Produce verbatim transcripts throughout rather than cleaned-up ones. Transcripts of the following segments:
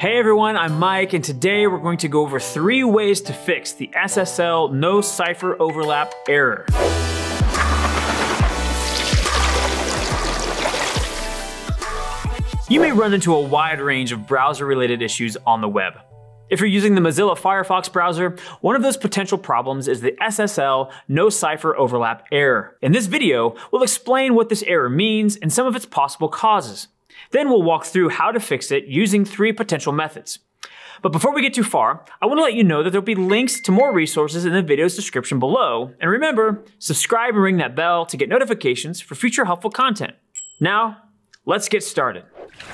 Hey everyone, I'm Mike, and today we're going to go over three ways to fix the S S L no cipher overlap error. You may run into a wide range of browser-related issues on the web. If you're using the Mozilla Firefox browser, one of those potential problems is the S S L no cipher overlap error. In this video, we'll explain what this error means and some of its possible causes. Then we'll walk through how to fix it using three potential methods. But before we get too far, I want to let you know that there'll be links to more resources in the video's description below. And remember, subscribe and ring that bell to get notifications for future helpful content. Now, let's get started.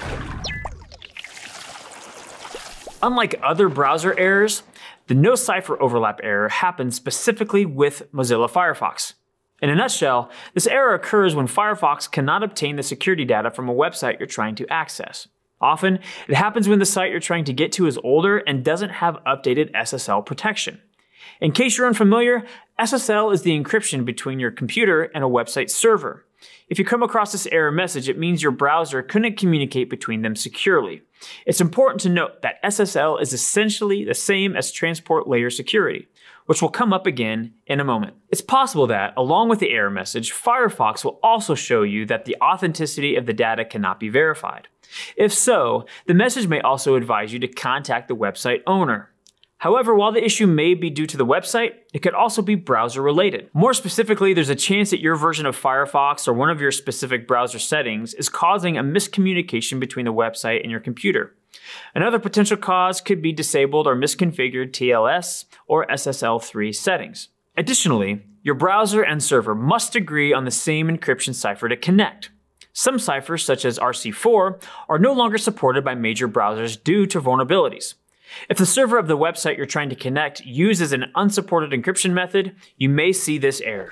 Unlike other browser errors, the no cipher overlap error happens specifically with Mozilla Firefox. In a nutshell, this error occurs when Firefox cannot obtain the security data from a website you're trying to access. Often, it happens when the site you're trying to get to is older and doesn't have updated S S L protection. In case you're unfamiliar, S S L is the encryption between your computer and a website server. If you come across this error message, it means your browser couldn't communicate between them securely. It's important to note that S S L is essentially the same as transport layer security, which will come up again in a moment. It's possible that, along with the error message, Firefox will also show you that the authenticity of the data cannot be verified. If so, the message may also advise you to contact the website owner. However, while the issue may be due to the website, it could also be browser related. More specifically, there's a chance that your version of Firefox or one of your specific browser settings is causing a miscommunication between the website and your computer. Another potential cause could be disabled or misconfigured T L S or S S L three settings. Additionally, your browser and server must agree on the same encryption cipher to connect. Some ciphers, such as R C four, are no longer supported by major browsers due to vulnerabilities. If the server of the website you're trying to connect uses an unsupported encryption method, you may see this error.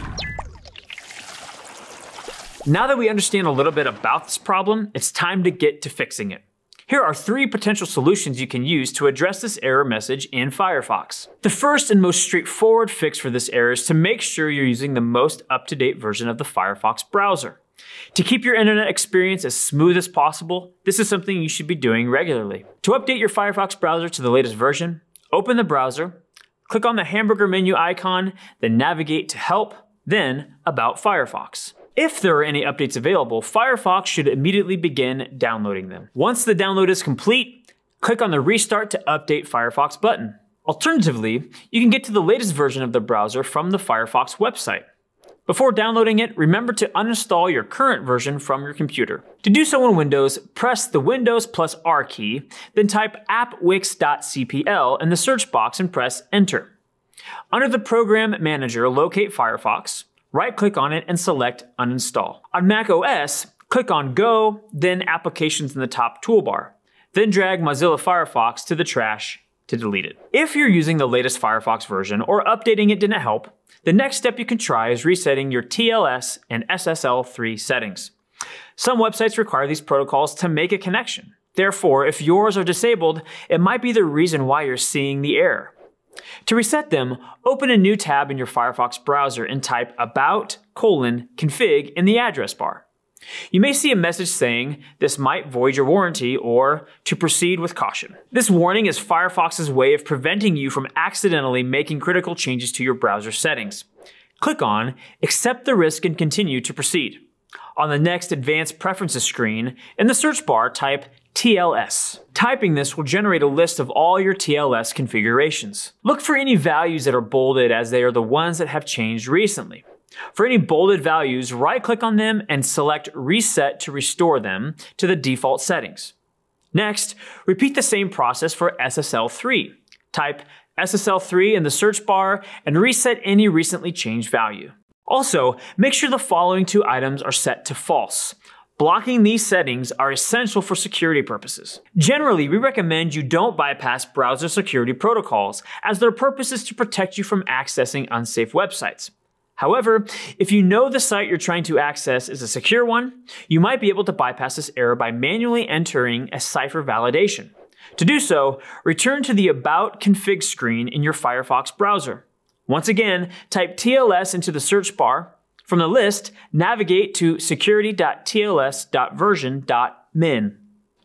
Now that we understand a little bit about this problem, it's time to get to fixing it. Here are three potential solutions you can use to address this error message in Firefox. The first and most straightforward fix for this error is to make sure you're using the most up-to-date version of the Firefox browser. To keep your internet experience as smooth as possible, this is something you should be doing regularly. To update your Firefox browser to the latest version, open the browser, click on the hamburger menu icon, then navigate to Help, then About Firefox. If there are any updates available, Firefox should immediately begin downloading them. Once the download is complete, click on the Restart to Update Firefox button. Alternatively, you can get to the latest version of the browser from the Firefox website. Before downloading it, remember to uninstall your current version from your computer. To do so in Windows, press the Windows plus R key, then type appwix dot c p l in the search box and press Enter. Under the Program Manager, locate Firefox, right-click on it and select Uninstall. On Mac O S, click on Go, then Applications in the top toolbar. Then drag Mozilla Firefox to the trash to delete it. If you're using the latest Firefox version or updating it didn't help, the next step you can try is resetting your T L S and S S L three settings. Some websites require these protocols to make a connection. Therefore, if yours are disabled, it might be the reason why you're seeing the error. To reset them, open a new tab in your Firefox browser and type about colon config in the address bar. You may see a message saying, this might void your warranty, or to proceed with caution. This warning is Firefox's way of preventing you from accidentally making critical changes to your browser settings. Click on Accept the risk and continue to proceed. On the next Advanced Preferences screen, in the search bar, type T L S. Typing this will generate a list of all your T L S configurations. Look for any values that are bolded, as they are the ones that have changed recently. For any bolded values, right-click on them and select Reset to restore them to the default settings. Next, repeat the same process for S S L three. Type S S L three in the search bar and reset any recently changed value. Also, make sure the following two items are set to false. Blocking these settings are essential for security purposes. Generally, we recommend you don't bypass browser security protocols, as their purpose is to protect you from accessing unsafe websites. However, if you know the site you're trying to access is a secure one, you might be able to bypass this error by manually entering a cipher validation. To do so, return to the About Config screen in your Firefox browser. Once again, type T L S into the search bar. From the list, navigate to security dot T L S dot version dot min.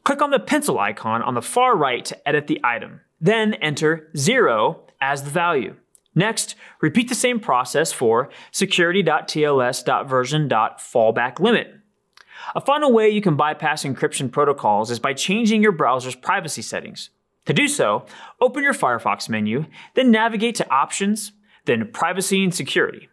Click on the pencil icon on the far right to edit the item. Then enter zero as the value. Next, repeat the same process for security.tls.version.fallbackLimit. A final way you can bypass encryption protocols is by changing your browser's privacy settings. To do so, open your Firefox menu, then navigate to Options, then Privacy and Security.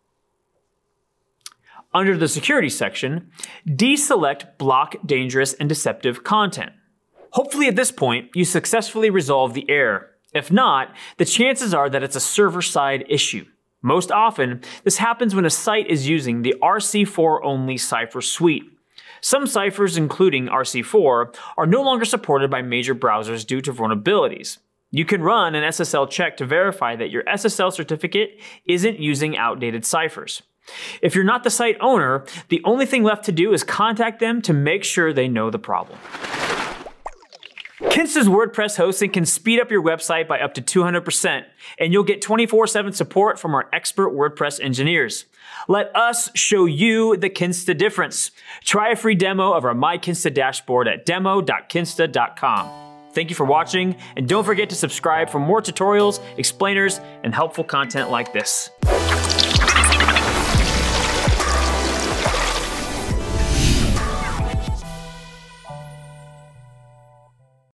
Under the Security section, deselect Block Dangerous and Deceptive Content. Hopefully at this point, you successfully resolved the error. If not, the chances are that it's a server-side issue. Most often, this happens when a site is using the R C four only cipher suite. Some ciphers, including R C four, are no longer supported by major browsers due to vulnerabilities. You can run an S S L check to verify that your S S L certificate isn't using outdated ciphers. If you're not the site owner, the only thing left to do is contact them to make sure they know the problem. Kinsta's WordPress hosting can speed up your website by up to two hundred percent, and you'll get twenty-four seven support from our expert WordPress engineers. Let us show you the Kinsta difference. Try a free demo of our My Kinsta dashboard at demo dot kinsta dot com. Thank you for watching, and don't forget to subscribe for more tutorials, explainers, and helpful content like this.